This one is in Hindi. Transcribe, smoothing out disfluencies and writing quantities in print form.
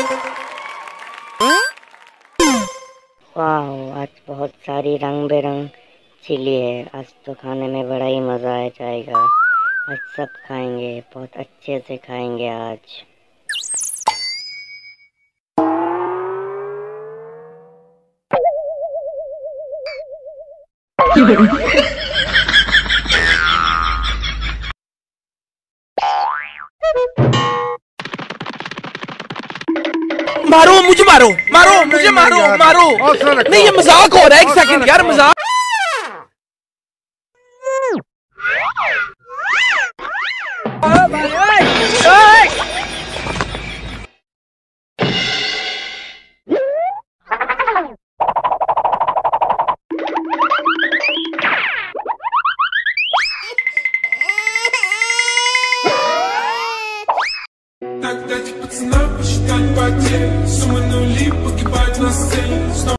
वाह, आज बहुत सारी रंग बिरंग चिली है। आज तो खाने में बड़ा ही मज़ा आ जाएगा। आज सब खाएंगे, बहुत अच्छे से खाएंगे आज। मारो मुझे, मारो मारो मुझे, मारो मारो। नहीं, ये मजाक हो रहा है। एक सेकंड यार, मजाक। Так дайте пацанам посчитать потери. Суммы нули погибают на сцене.